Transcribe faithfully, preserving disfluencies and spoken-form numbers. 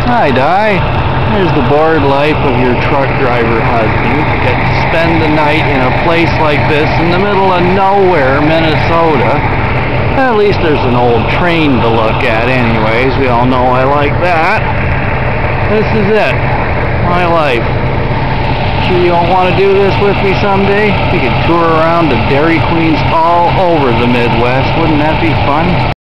Hi, Di. Here's the bored life of your truck driver husband. You get to spend the night in a place like this in the middle of nowhere, Minnesota. At least there's an old train to look at anyways. We all know I like that. This is it. My life. Sure you don't want to do this with me someday? We could tour around to Dairy Queens all over the Midwest. Wouldn't that be fun?